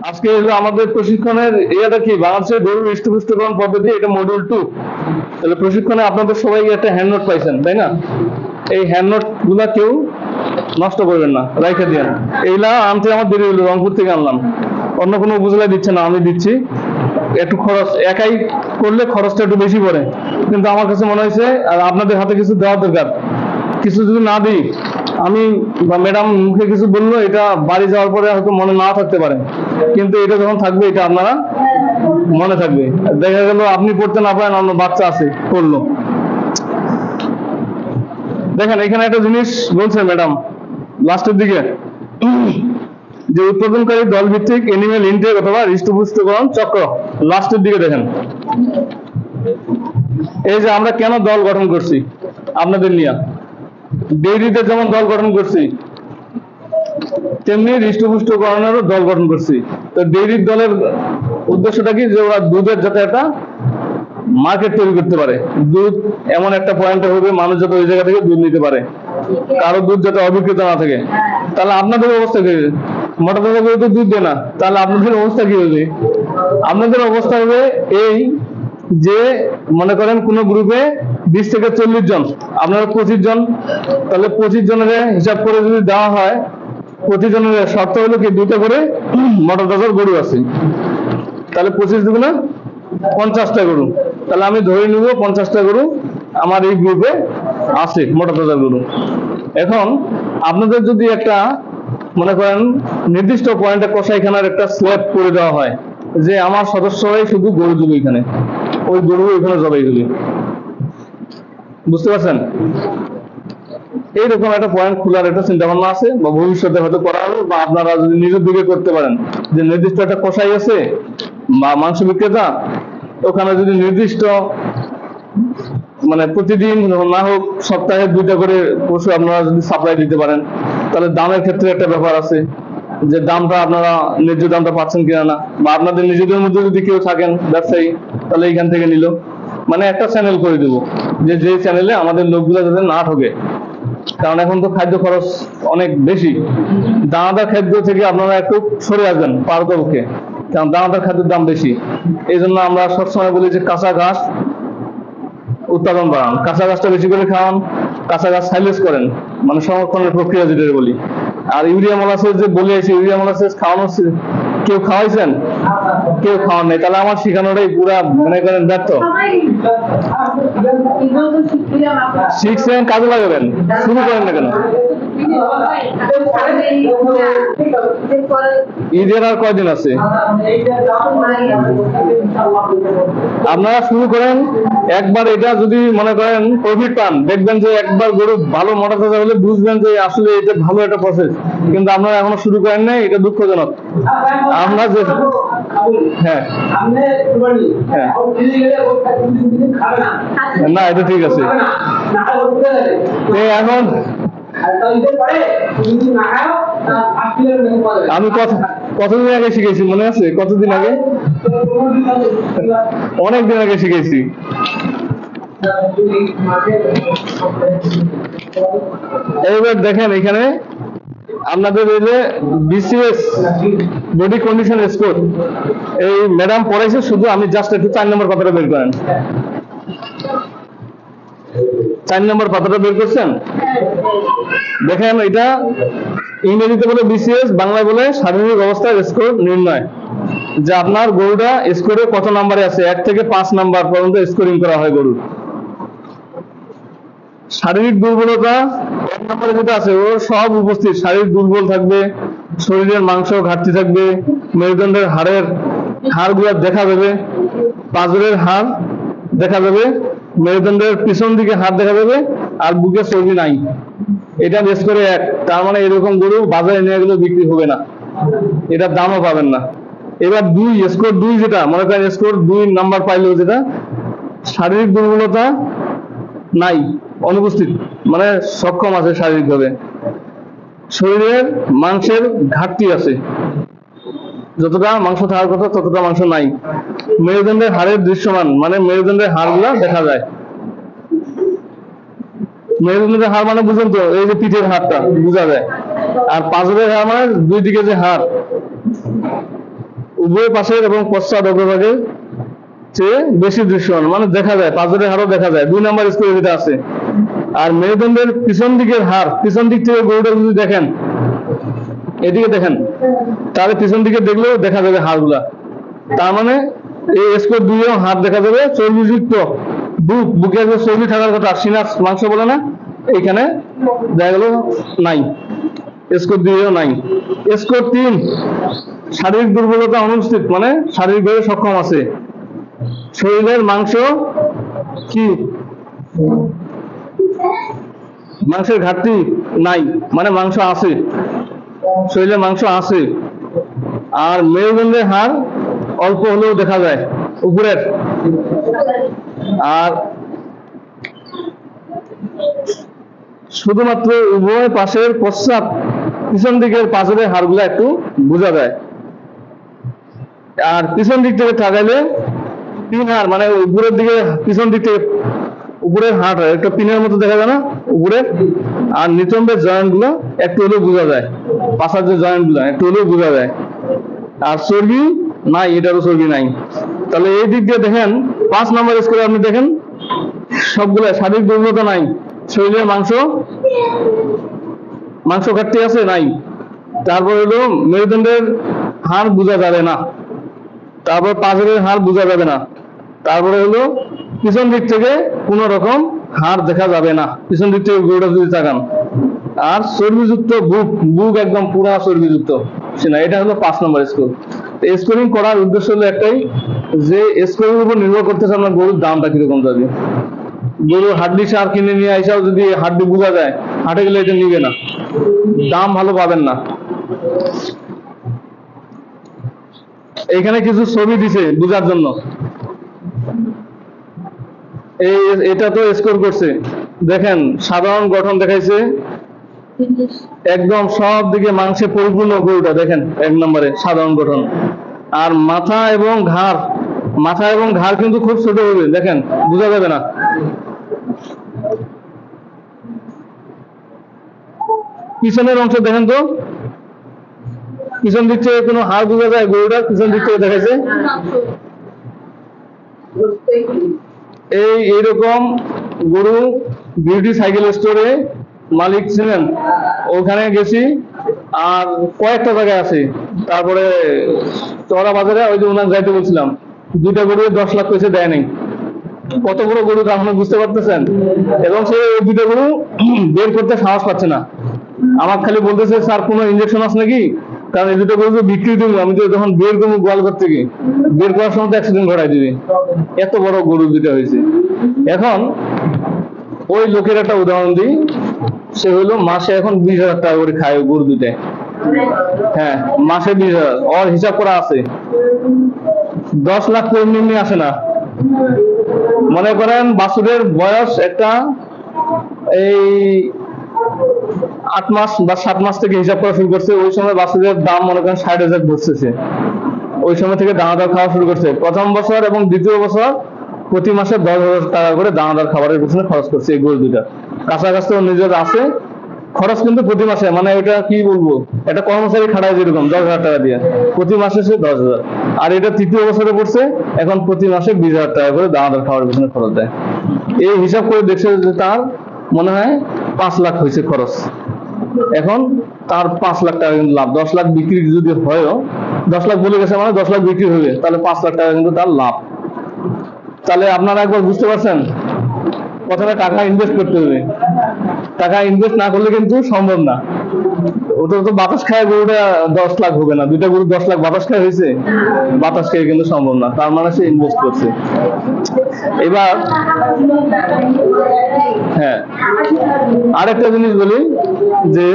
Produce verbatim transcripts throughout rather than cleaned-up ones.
আজকে আমাদের প্রশিক্ষণের এটা কি বাংলাদেশের গরুর হৃষ্টপুষ্টকরণ পদ্ধতি, এটা মডিউল টু। তাহলে প্রশিক্ষণে আপনাদের সবাই একটা হ্যান্ড নোট পাইছেন, তাই না? এই হ্যান্ড নোট গুলা কেউ নষ্ট করবেন না, রাইখে দিয়েন। এইগুলা আনতে আমার দেরি হলো, রংপুর থেকে আনলাম, অন্য কোনো উপজেলায় দিচ্ছে না, আমি দিচ্ছি। একটু খরচ, একাই করলে খরচটা একটু বেশি পড়ে, কিন্তু আমার কাছে মনে হয়েছে আর আপনাদের হাতে কিছু দেওয়া দরকার। কিছু যদি না দিই, আমি বা ম্যাডাম মুখে কিছু বললো, এটা বাড়ি যাওয়ার পরে হয়তো মনে না থাকতে পারে, কিন্তু এটা যখন থাকবে এটা আপনারা মনে থাকবে। দেখা গেল আপনি পড়তে না পারেন, অন্য বাচ্চা আছে পড়লো। দেখেন এখানে একটা জিনিস বলছে ম্যাডাম লাস্টের দিকে, যে উৎপাদনকারী দল ভিত্তিক এনিম্যাল ইনটেক অথবা হৃষ্টপুষ্টকরণ চক্র। লাস্টের দিকে দেখেন, এই যে আমরা কেন দল গঠন করছি আপনাদের নিয়ে, ডেইরিতে যেমন দল গঠন করছি তেমনি হৃষ্টপুষ্টকরণেরও দল গঠন করছি। তো ডেইরির দলের উদ্দেশ্যটা কি, যে ওরা দুধের যাতে একটা মার্কেট তৈরি করতে পারে, দুধ এমন একটা পয়েন্টে হবে মানুষ যাতে ওই জায়গা থেকে দুধ নিতে পারে, কারো দুধ যাতে অবিকৃত না থাকে। তাহলে আপনাদের অবস্থা কি, মোটা তাজা করে তো দুধ দেয় না, তাহলে আপনাদের অবস্থা কি হবে? আপনাদের অবস্থা হবে এই যে, মনে করেন কোন গ্রুপে বিশ থেকে চল্লিশ জন, আপনারা পঁচিশ জন, তাহলে পঁচিশ জনের হিসাব করে যদি দেওয়া হয়, পঁচিশ জনের শর্ত হলো কি, দুটো করে মোটা তাজার গরু আছে, তাহলে পঁচিশ দুগুণে পঞ্চাশটা গরু। তাহলে আমি ধরে নিব পঞ্চাশটা গরু আমার এই গ্রুপে আছে, মোটা তাজার গরু। এখন আপনাদের যদি একটা মনে করেন নির্দিষ্ট পয়েন্টে কসাইখানার একটা স্ল্যাব করে দেওয়া হয়, যে আমার সদস্যরাই শুধু গরু দিবে এখানে, ওই গরু এখানে জবাই দিবে, বুঝতে পারছেন? এইরকম একটা পয়েন্ট খোলার একটা চিন্তা ভাবনা আছে, বা ভবিষ্যতে হয়তো করা হবে, বা আপনারা যদি নিজের দিকে করতে পারেন, যে নির্দিষ্ট একটা কসাই আছে বা মাংস বিক্রেতা, ওখানে যদি নির্দিষ্ট মানে প্রতিদিন না হোক সপ্তাহে দুইটা করে পশু আপনারা যদি সাপ্লাই দিতে পারেন, তাহলে দামের ক্ষেত্রে একটা ব্যাপার আছে, যে দামটা আপনারা ন্যায্য দামটা পাচ্ছেন কিনা না, বা আপনাদের নিজেদের মধ্যে যদি কেউ থাকেন ব্যবসায়ী, তাহলে এইখান থেকে নিল, মানে একটা চ্যানেল করে দেবো, যে যে চ্যানেলে আমাদের লোকগুলো যাতে না ঠকে। কারণ এখন তো খাদ্য খরচ অনেক বেশি, দানাদার খাদ্য থেকে আপনারা একটু সরে আসবেন পারতপক্ষে, কারণ দানাদার খাদ্যের দাম বেশি। এই জন্য আমরা সবসময় বলি যে কাঁচা ঘাস উৎপাদন বাড়ান, কাঁচা ঘাসটা বেশি করে খাওয়ান, কাঁচা ঘাস সাইলেজ করেন, মানে সংরক্ষণের প্রক্রিয়া যেটা বলি। আর ইউরিয়া মোলাসেস যে বলে আছে, ইউরিয়া মোলাসেস খাওয়ানো কেউ খাওয়াইছেন? কেউ খাওয়ান নাই, তাহলে আমার শেখানোটাই পুরা মনে করেন ব্যর্থ। শিখছেন, কাজে লাগাবেন, শুরু করেন না কেন? ঈদের আর কয়দিন আছে? আপনারা শুরু করেন একবার। এটা যদি মনে করেন প্রফিট পান, দেখবেন যে একবার গরু ভালো মোটা তাজা হলে বুঝবেন যে আসলে এটা ভালো একটা প্রসেস, কিন্তু আপনারা এখনো শুরু করেন নাই, এটা দুঃখজনক। আমরা যে হ্যাঁ হ্যাঁ না, এটা ঠিক আছে। এখন আমি কতদিন আগে শিখেছি মনে আছে? কতদিন আগে? অনেক দিন আগে শিখেছি। এইবার দেখেন এখানে আপনাদের এই যে বিসিএস বডি কন্ডিশন স্কোর, এই ম্যাডাম পড়াইছে, শুধু আমি জাস্ট একটু চার নম্বর কথাটা বের করেন। চার নম্বর পাতাটা বের করছেন? দেখেন এটা ইংরেজিতে বলে বিসিএস, বাংলায় বলে শারীরিক অবস্থার স্কোর নির্ণয়, যে আপনার গরুটা স্কোরে কত নাম্বারে আছে, এক থেকে পাঁচ নাম্বার পর্যন্ত স্কোরিং করা হয় গরুর। শারীরিক দুর্বলতা এক নম্বরে যেটা আছে, ওর সব উপস্থিত। শারীরিক দুর্বল থাকবে, শরীরের মাংস ঘাটতি থাকবে, মেরুদণ্ডের হাড়ের হাড়গুলো দেখা যাবে, পাঁজরের হাড় দেখা যাবে, মেরুদণ্ডের পিছন দিকে হাড় দেখা যাবে, আর বুকে চর্বি নাই। এটা বেশ করে এক। তার মানে এরকম গরু বাজারে নিয়ে গেলে বিক্রি হবে না, এটার দামও পাবেন না। এবার দুই, স্কোর দুই যেটা মনে করেন স্কোর দুই নাম্বার পাইলেও যেটা শারীরিক দুর্বলতা নাই, অনুপস্থিত, মানে সক্ষম আছে শারীরিকভাবে, শরীরের মাংসের ঘাটতি আছে, যতটা মাংস থাকার কথা ততটা মাংস নাই, মেরুদণ্ডের হাড়ের দৃশ্যমান, মানে মেরুদণ্ডের হাড়গুলা দেখা যায়। মেরুদণ্ডের হাড় মানে বুঝেন তো, এই যে পিঠের হাড়টা বোঝা যায়, আর পাঁজরের হাড় মানে দুই দিকে যে হাড়, উভয় পাশের এবং পশ্চাৎ অগ্রভাগের চেয়ে বেশি দৃশ্যমান, মানে দেখা যায়, পাঁজরের হাড়ও দেখা যায়, দুই নাম্বার স্কোরের ভিতরে আছে। আর মেরুদণ্ডের পিছন দিকের হাড়, পিছন দিক থেকে গরুটা যদি দেখেন, এদিকে দেখেন, তাহলে পিছন দিকে দেখলেও দেখা যাবে হাড়গুলা। তার মানে এই স্কোর দুইও হাড় দেখা যাবে। চর্বিযুক্ত বুক, বুকে যে চর্বি থাকার কথা, সিনাস মাংস বলে না, এইখানে দেখা গেল নাই, স্কোর দুইও নাই। স্কোর তিন, শারীরিক দুর্বলতা অনুপস্থিত, মানে শারীরিকভাবে সক্ষম আছে। শরীরের মাংস কি, মাংসের ঘাটতি নাই, মানে মাংস আছে, শরীরে মাংস আছে। আর মেরুদণ্ডের হাড় অল্প হলেও দেখা যায় উপরের। আর শুধুমাত্র উভয় পাশের পশ্চাৎ পিছন দিকের পাঁজরের হাড়গুলো একটু বোঝা যায়। আর পিছন দিক থেকে তাকাইলে তিন হাড়, মানে উপরের দিকে পিছন দিক থেকে উপরের হাড় একটা পিনের মতো দেখা যায় না উপরে। আর নিতম্বের জয়েন্ট গুলো একটু হলেও বোঝা যায়, পাশার যে জয়েন্ট গুলো একটু হলেও বোঝা যায়। আর চর্বি নাই, এটারও চর্বি নাই। তাহলে এই দিক দিয়ে দেখেন, পাঁচ নাম্বার স্কোরে আপনি দেখেন সবগুলো শারীরিক দুর্বলতা নাই, শরীরের মাংস মাংস ঘাটতি আছে নাই। তারপর হলো মেরুদণ্ডের হাড় বোঝা যাবে না, তারপর পাঁজরের হাড় বোঝা যাবে না, তারপরে হলো পিছন দিক থেকে কোন রকম হাড় দেখা যাবে না, পিছন দিক থেকে গরুটা যদি তাকান। আর চর্বিযুক্ত বুক, বুক একদম পুরা চর্বিযুক্ত সেনা। এটা হলো পাঁচ নম্বর স্কোর। স্কোরিং করার উদ্দেশ্য হলো একটাই, যে স্কোরের উপর নির্ভর করতেছে আপনার গরুর দামটা কিরকম যাবে। গরু হাড্ডি সার কিনে নিয়ে আইসাও যদি হাড্ডি বোঝা যায়, হাটে গেলে এটা নিবে না, দাম ভালো পাবেন না। এইখানে কিছু ছবি দিছে বোঝার জন্য। এই এটা তো স্কোর করছে, দেখেন সাধারণ গঠন দেখাইছে, একদম সব দিকে মাংসে পরিপূর্ণ গরুটা দেখেন এক নম্বরে সাধারণ গঠন। আর মাথা এবং ঘাড়, মাথা এবং ঘাড় কিন্তু খুব ছোট হবে, দেখেন বোঝা যাবে না। পিছনের অংশ দেখেন তো, পিছন দিক থেকে কোনো হাড় বোঝা যায় গরুটার, পিছন দিক থেকে দেখাইছে। এই এইরকম গরু বিউটি সাইকেল স্টোরে মালিক ছিলেন, ওখানে গেছি। আর কয়েকটা জায়গায় আছে, তারপরে চড়া বাজারে ওই যে ওনার যাইতে বলছিলাম, দুইটা গরু দশ লাখ পয়সা দেয় নাই। কত বড় গরু আপনি বুঝতে পারতেছেন। এবং সে দুইটা গরু বের করতে সাহস পাচ্ছে না, আমার খালি বলতেছে স্যার কোনো ইঞ্জেকশন আছে নাকি, কারণ এই দুটো গরু বিক্রি দেবো, আমি তো যখন বের করবো গোয়ালঘর থেকে, বের করার সময় তো অ্যাক্সিডেন্ট ঘটাই দিবে। এত বড় গরু দুটো হয়েছে। এখন ওই লোকের একটা উদাহরণ দিই, সে হলো মাসে এখন বিশ হাজার টাকা করে খায় ওই গরু দুটায়। হ্যাঁ, মাসে বিশ হাজার, ওর হিসাব করা আছে। দশ লাখ করে এমনি আসে না। মনে করেন বাছুরের বয়স একটা এই আট মাস বা সাত মাস থেকে হিসাব করা শুরু করছে, ওই সময় বাছুরের দাম মনে করেন ষাট হাজার ধরছে। ওই সময় থেকে দানাদার খাওয়া শুরু করছে। প্রথম বছর এবং দ্বিতীয় বছর প্রতি মাসে দশ হাজার টাকা করে দানাদার খাবারের পিছনে খরচ করছে এই গরু দুটা। কাছাকাছি নিজের আছে খরচ, কিন্তু প্রতি মাসে, মানে এটা কি বলবো, এটা কর্মচারী খাটায় যেরকম দশ হাজার টাকা দিয়ে, প্রতি মাসে সে দশ হাজার। আর এটা তৃতীয় বছরে পড়ছে, এখন প্রতি মাসে বিশ হাজার টাকা করে দানাদার খাবারের পিছনে খরচ দেয়। এই হিসাব করে দেখছে যে তার মনে হয় পাঁচ লাখ হয়েছে খরচ। এখন তার পাঁচ লাখ টাকা কিন্তু লাভ। দশ লাখ বিক্রি যদি হয়ও, দশ লাখ বলে গেছে মানে দশ লাখ বিক্রি হবে, তাহলে পাঁচ লাখ টাকা কিন্তু তার লাভ। তাহলে আপনারা একবার বুঝতে পারছেন, প্রথমে টাকা ইনভেস্ট করতে হবে, টাকা ইনভেস্ট না করলে কিন্তু সম্ভব না। ওটা তো বাতাস খায় গরুটা দশ লাখ হবে না, দুইটা গরু দশ লাখ বাতাস খায় হয়েছে, বাতাস খেয়ে কিন্তু সম্ভব না। তার মানে সে ইনভেস্ট করছে। এবার হ্যাঁ, আরেকটা জিনিস বলি, যে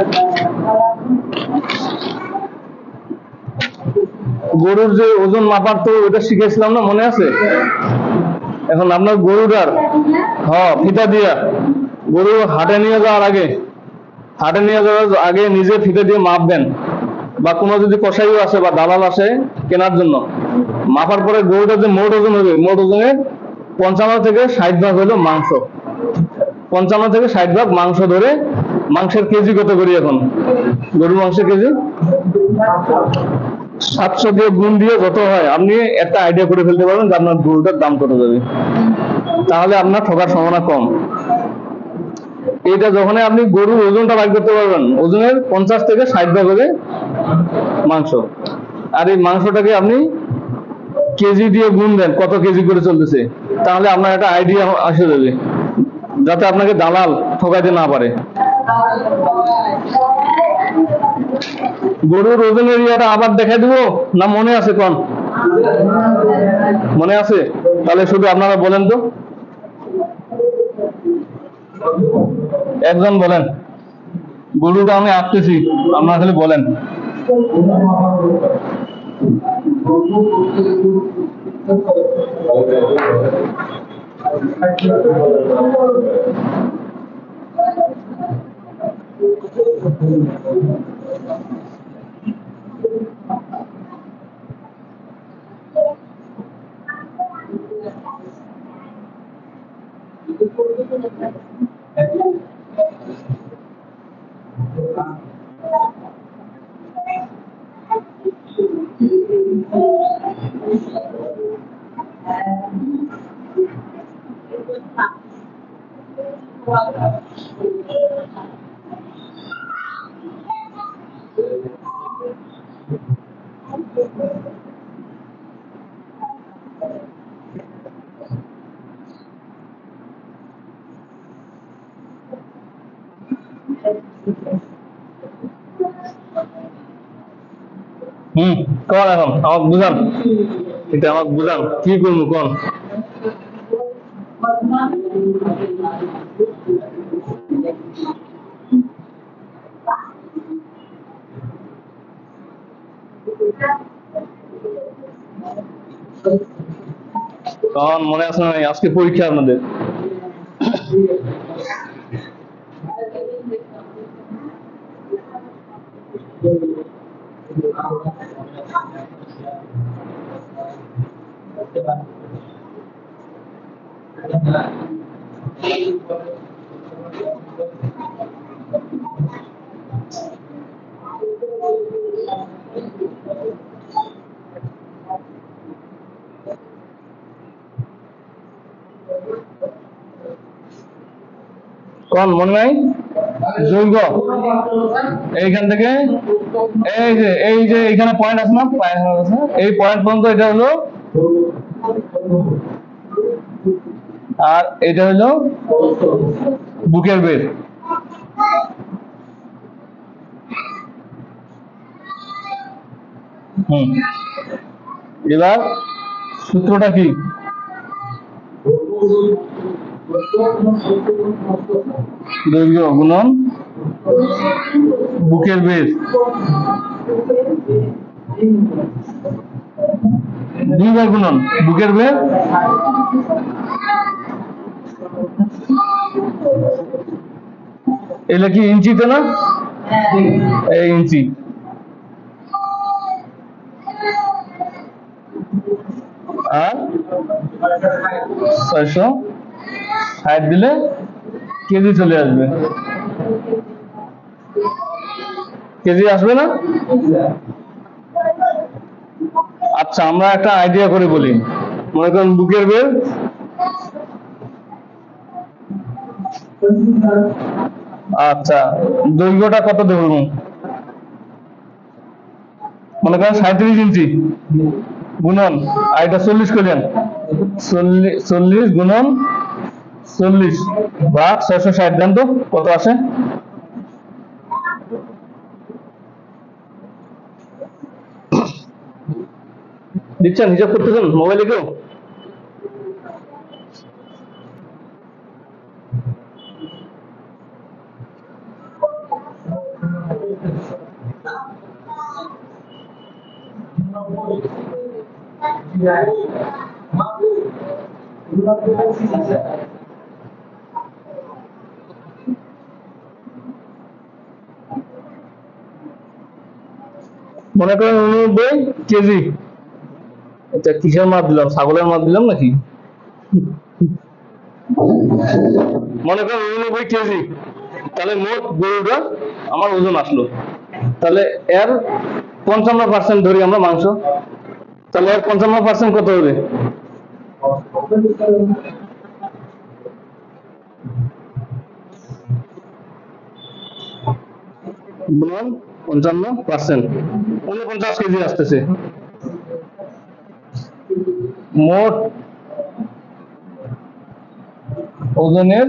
গরুর যে ওজন মাপার তো ওটা শিখেছিলাম না, মনে আছে? এখন আপনার গরুটার হ্যাঁ ফিতা দিয়া, গরু হাটে নিয়ে যাওয়ার আগে, হাটে নিয়ে যাওয়ার আগে নিজে ফিতা দিয়ে মাপবেন, বা কোনো যদি কসাইও আসে বা দালাল আসে কেনার জন্য, মাপার পরে গরুটার যে মোট ওজন হবে, মোট ওজনের পঞ্চান্ন থেকে ষাট ভাগ হলো মাংস। পঞ্চান্ন থেকে ষাট ভাগ মাংস ধরে, মাংসের কেজি কত করি এখন? গরুর মাংসের কেজি সাতশো দিয়ে গুণ দিয়ে যত হয় আপনি একটা আইডিয়া করে ফেলতে পারবেন যে আপনার গরুটার দাম কত যাবে, তাহলে আপনার ঠকার সম্ভাবনা কম। এটা যখন আপনি গরুর ওজনটা বাইর করতে পারবেন, ওজনের পঞ্চাশ থেকে ষাট ভাগ হবে মাংস, আর এই মাংসটাকে আপনি কেজি দিয়ে গুণ দেন কত কেজি করে চলতেছে, তাহলে আপনার একটা আইডিয়া আসে যাবে, যাতে আপনাকে দালাল ঠকাইতে না পারে। গরুর ওজনের ইয়েটা আবার দেখাই দিব না মনে আছে কোন? মনে আছে? তাহলে শুধু আপনারা বলেন তো, একজন বলেন। গরুটা আমি আঁকতেছি, আপনারা খালি বলেন। হম কন এখন আমাকে বুঝান, এটা আমাকে বুঝান কি করবো কোন? কন মনে আছে না? আজকে পরীক্ষা আপনাদের। কোন মনে নাই? দৈর্ঘ্য এইখান থেকে এই যে এই যে এখানে পয়েন্ট আছে না, এই পয়েন্ট পর্যন্ত এটা হলো, আর এটা হলো বুকের বের। হুম এবার সূত্রটা কি? দৈর্ঘ্য গুণন বুকের বের, দুইবার গুণন বুকের বের এটা কি ইঞ্চিতে না? এই ইঞ্চি। আর ছয়শো ষাট দিলে কেজি চলে আসবে, কেজি আসবে না? আচ্ছা আমরা একটা আইডিয়া করে বলি, মনে করেন বুকের বের আচ্ছা দৈর্ঘ্যটা কত দেবো? মনে করেন সাঁত্রিশ ইঞ্চি গুণন, আর এটা চল্লিশ করেন, চল্লিশ গুণন চল্লিশ বা ছয়শো ষাট দেন তো কত আসে? দিচ্ছেন হিসাব করতেছেন মোবাইলে কেউ? মনে করেন উননব্বই কেজি, এটা কিসের মাপ দিলাম? ছাগলের মাপ দিলাম নাকি? মনে করেন উননব্বই কেজি, তাহলে মোট গরুটা আমার ওজন আসলো, তাহলে এর পঞ্চান্ন পার্সেন্ট ধরি আমরা মাংস, তাহলে এর পঞ্চান্ন পার্সেন্ট কত হবে? পঞ্চান্ন পার্সেন্ট উনপঞ্চাশ কেজি আসতেছে। মোট ওজনের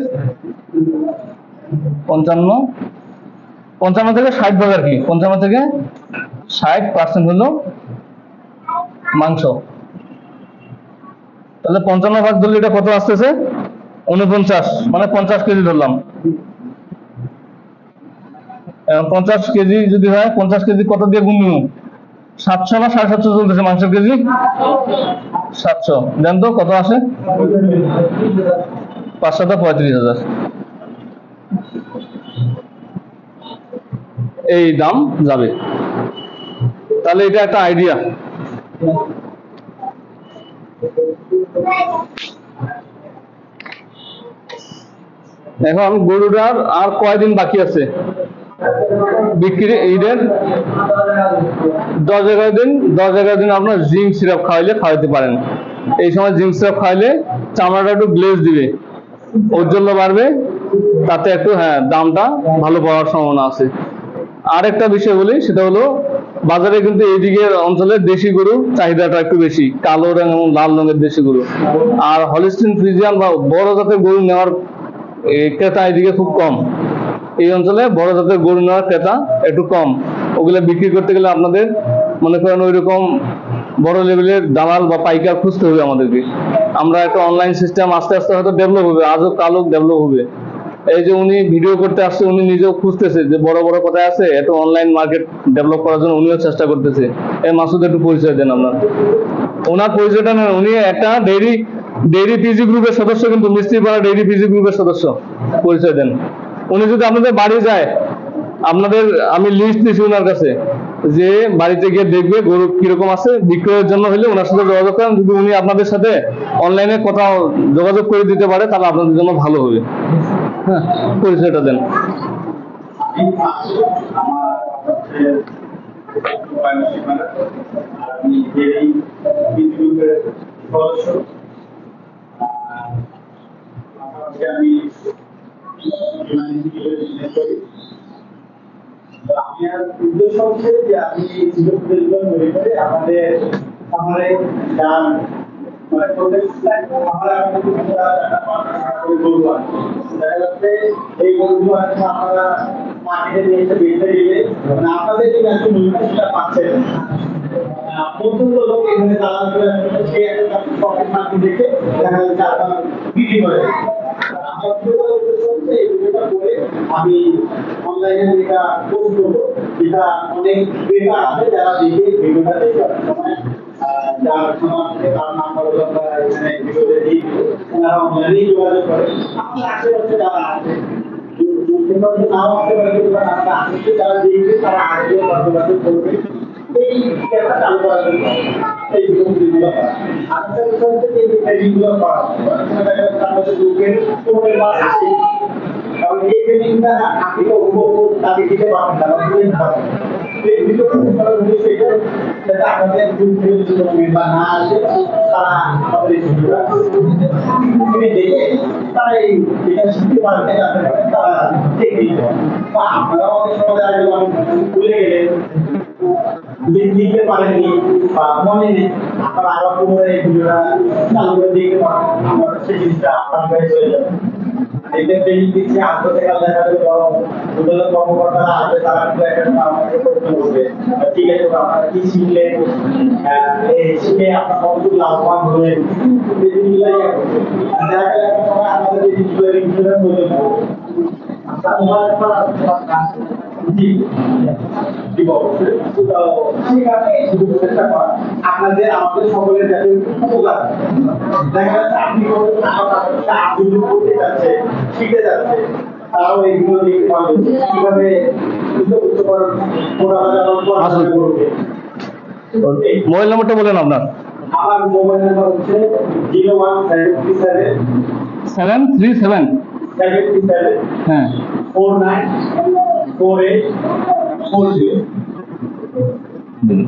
পঞ্চান্ন পঞ্চান্ন থেকে ষাট ভাগ আর কি, পঞ্চান্ন থেকে ষাট পার্সেন্ট হলো মাংস। তাহলে পঞ্চান্ন ভাগ ধরলে এটা কত আসতেছে? উনপঞ্চাশ, মানে পঞ্চাশ কেজি ধরলাম। পঞ্চাশ কেজি যদি হয়, পঞ্চাশ কেজি কত দিয়ে গুণ নিব? সাতশো না সাড়ে সাতশো চলতেছে মাংসের কেজি? সাতশো। দেন তো কত আসে? পাঁচশত পঁয়ত্রিশ হাজার এই দাম যাবে। তাহলে এটা একটা আইডিয়া। এখন গরুটার আর কয়দিন বাকি আছে বিক্রি? ঈদের দশ এগারো দিন দশ এগারো দিন আপনার জিঙ্ক সিরাপ খাওয়াইলে খাওয়াইতে পারেন। এই সময় জিঙ্ক সিরাপ খাওয়াইলে চামড়াটা একটু গ্লেজ দিবে, ঔজ্জ্বল্য বাড়বে, তাতে একটু হ্যাঁ দামটা ভালো পাওয়ার সম্ভাবনা আছে। আরেকটা বিষয় বলি, সেটা হলো বাজারে কিন্তু এইদিকে অঞ্চলে দেশি গরু চাহিদাটা একটু বেশি, কালো রং এবং লাল রঙের দেশি গরু। আর হলিস্টিন ফ্রিজিয়ান বা বড় জাতের গরু নেওয়ার ক্রেতা এদিকে খুব কম। এই অঞ্চলে বড় জাতের গরু নেওয়ার ক্রেতা একটু কম। ওগুলা বিক্রি করতে গেলে আপনাদের মনে করেন ওই রকম বড় লেভেলের দালাল বা পাইকার খুঁজতে হবে আমাদেরকে। আমরা একটা অনলাইন সিস্টেম আস্তে আস্তে হয়তো ডেভেলপ হবে, আজও কালও ডেভেলপ হবে। এই যে উনি ভিডিও করতে আসছে, উনি নিজেও খুঁজতেছে যে বড় বড় কোথায় আছে, একটু অনলাইন মার্কেট ডেভেলপ করার জন্য উনিও চেষ্টা করতেছে। এই মাসুদ একটু পরিচয় দেন আপনার। ওনার পরিচয়টা নেন, উনি একটা ডেইরি ডেইরি পিজি গ্রুপের সদস্য, কিন্তু মিস্ত্রিপাড়া ডেইরি পিজি গ্রুপের সদস্য। পরিচয় দেন। উনি যদি আপনাদের বাড়ি যায়, আপনাদের আমি লিস্ট দিচ্ছি ওনার কাছে, যে বাড়িতে গিয়ে দেখবে গরু কিরকম আছে, বিক্রয়ের জন্য হলে ওনার সাথে যোগাযোগ করেন। যদি উনি আপনাদের সাথে অনলাইনে কোথাও যোগাযোগ করে দিতে পারে, তাহলে আপনাদের জন্য ভালো হবে। হ্যাঁ, পরিচয়টা দেন। আমার উদ্দেশ্য হচ্ছে যে আমি সুযোগ পরিকল্পনা তৈরি করে আমাদের আমাদের গান মানে প্রত্যেক আমার আমাদের গরু আছে, দেখা যাচ্ছে এই গরুগুলো আছে আপনারা মাটিতে নিয়ে এসে বেঁচে দিলে মানে আপনাদের যে একটা মূল্য সেটা পাচ্ছেন প্রচন্ড লোক এখানে দালাল করে সে একটা পকেট মার্কেট দেখে দেখা যাচ্ছে আপনার বিক্রি করে। আমি অনলাইনে যেটা পোস্ট করবো, যেটা অনেক ক্রেতা আছে যারা দেখে ভিডিওটা দেখে সময় যার সমাজে তার নাম্বার আমরা এখানে ভিডিওতে দিই, ওনারা অনলাইনেই যোগাযোগ করে। আমাদের আশেপাশে যারা আছে নাও আসতে পারে, আমরা আসছে যারা দেখবে তারা আসবে যোগাযোগ করবে এই ক্যামেরা চালু করার জন্য এই ভিডিওগুলো করা। আরেকটা বিষয় হচ্ছে যে ট্রেনিংগুলো করা দেখা যাচ্ছে আমাদের লোকের তোমাদের বা আসে, কারণ এই ট্রেনিংটা আপনি তো তাকে দিতে পারবেন না, এই ভিডিও করার উদ্দেশ্য এটা যাতে আপনাদের গ্রুপ থেকে যদি কোনো মেম্বার না আসে তারা আমাদের এই ভিডিওটা দেখে তারা এই এটা শিখতে পারবে, তারা দেখে বা আপনারাও অনেক সময় আগে ভুলে গেলেন লিখতে পারেননি বা মনে নেই, আপনারা আবার পুনরায় এই ভিডিওটা চালু করে দেখতে পারেন, আমার সেই জিনিসটা আপনার কাছে চলে যাবে। এতে ট্রেনিং দিচ্ছে আত্মদেখাল দেখাবে, বড় উদ্যোগ কর্মকর্তারা আসবে, তারা কিন্তু একটা আমাকে প্রশ্ন করবে ঠিক আছে আপনারা কি শিখলেন, শিখে আপনার কতটুকু লাভবান হলেন, এই জিনিসগুলাই দেখা গেলে একটা সময় আমাদের এই জিনিসগুলো রিভিশনের প্রয়োজন হবে। আপনাদের আমাদের সকলের কাছে উপকার দেখা যাচ্ছে আপনি করতে যাচ্ছে শিখে যাচ্ছে, তারাও এইগুলো দেখতে পারবে কিভাবে মোবাইল নাম্বারটা বলেন আপনার। আমার মোবাইল নাম্বার হচ্ছে zero one seven three seven seven three seven seven three seven হ্যাঁ four nine four eight four zero. হুম।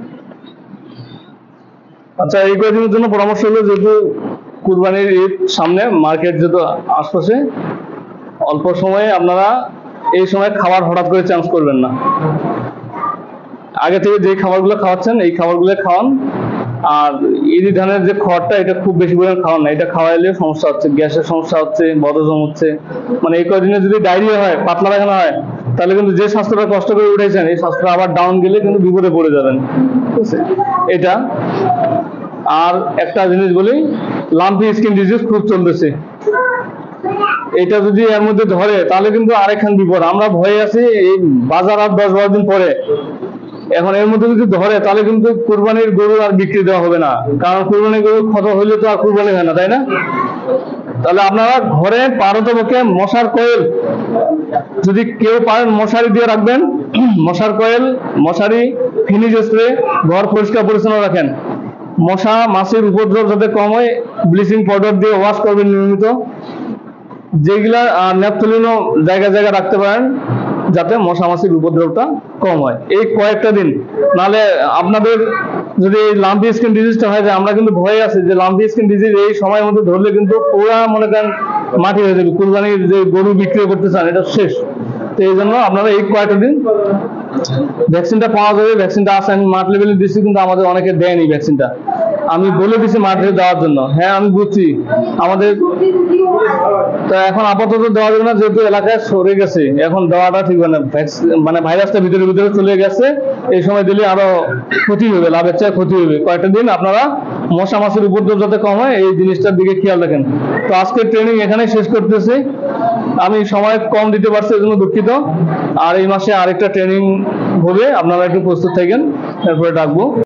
আচ্ছা, এই কয়েকদিনের জন্য পরামর্শ হলো, যেহেতু কুরবানির ঈদ সামনে, মার্কেট যেহেতু আশপাশে, অল্প সময়ে আপনারা এই সময় খাবার হঠাৎ করে চেঞ্জ করবেন না। আগে থেকে যে খাবারগুলো খাওয়াচ্ছেন এই খাবারগুলো খাওয়ান। আর ইরি ধানের যে খড়টা, এটা খুব বেশি পরিমাণ খাওয়ান না। এটা খাওয়াইলে সমস্যা হচ্ছে, গ্যাসের সমস্যা হচ্ছে, বদহজম হচ্ছে। মানে এই কয়দিনে যদি ডায়রিয়া হয়, পাতলা পায়খানা হয়, তাহলে কিন্তু যে স্বাস্থ্যটা কষ্ট করে উঠেছেন এই স্বাস্থ্যটা আবার ডাউন গেলে কিন্তু বিপদে পড়ে যাবেন। ঠিক আছে, এটা। আর একটা জিনিস বলি, লাম্পি স্কিন ডিজিজ খুব চলতেছে। এটা যদি এর মধ্যে ধরে তাহলে কিন্তু আরেকখান বিপদ। আমরা ভয়ে আছি এই বাজার আর দশ বারো দিন পরে, এখন এর মধ্যে যদি ধরে তাহলে কিন্তু কুরবানির গরু আর বিক্রি দেওয়া হবে না। কারণ কুরবানির গরু ক্ষত হইলে তো আর কুরবানি হয় না, তাই না? তাহলে আপনারা ঘরে পারতপক্ষে মশার কয়েল, যদি কেউ পারেন মশারি দিয়ে রাখবেন। মশার কয়েল, মশারি, ফিনিশ স্প্রে, ঘর পরিষ্কার পরিচ্ছন্ন রাখেন। মশা মাছির উপদ্রব যাতে কম হয়, ব্লিচিং পাউডার দিয়ে ওয়াশ করবেন নিয়মিত। যেগুলা ন্যাপথলিনও জায়গায় জায়গায় রাখতে পারেন, যাতে মশা মাছির উপদ্রবটা কম হয় এই কয়েকটা দিন। নাহলে আপনাদের যদি এই লাম্পি স্কিন ডিজিজটা হয় যায়, আমরা কিন্তু ভয়ে আছি যে লাম্পি স্কিন ডিজিজ এই সময়ের মধ্যে ধরলে কিন্তু পুরা মনে করেন মাটি হয়ে যাবে। কুরবানির যে গরু বিক্রি করতে চান এটা শেষ। তো এই জন্য আপনারা এই কয়েকটা দিন ভ্যাকসিনটা পাওয়া যাবে। ভ্যাকসিনটা আছে, আমি মাঠ লেভেলে দিচ্ছি, কিন্তু আমাদের অনেকে দেয়নি ভ্যাকসিনটা। আমি বলে দিছি মাঠে দেওয়ার জন্য। হ্যাঁ, আমি বুঝছি আমাদের তো এখন আপাতত দেওয়া যাবে না, যেহেতু এলাকায় সরে গেছে। এখন দেওয়াটা ঠিক হবে না, মানে ভাইরাসটা ভিতরে ভিতরে চলে গেছে। এই সময় দিলে আরো ক্ষতি হবে, লাভের চেয়ে ক্ষতি হবে। কয়েকটা দিন আপনারা মশা মাছির উপদ্রব যাতে কম হয় এই জিনিসটার দিকে খেয়াল রাখেন। তো আজকের ট্রেনিং এখানেই শেষ করতেছি। আমি সময় কম দিতে পারছি, এর জন্য দুঃখিত। আর এই মাসে আরেকটা ট্রেনিং হবে, আপনারা একটু প্রস্তুত থাকেন, তারপরে ডাকবো।